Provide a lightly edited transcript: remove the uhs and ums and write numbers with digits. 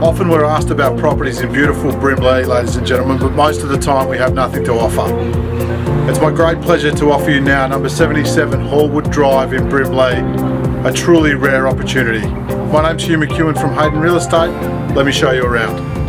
Often we're asked about properties in beautiful Brimley, ladies and gentlemen, but most of the time we have nothing to offer. It's my great pleasure to offer you now number 77 Hallwood Drive in Brimley, a truly rare opportunity. My name's Hugh McEwen from Hayden Real Estate. Let me show you around.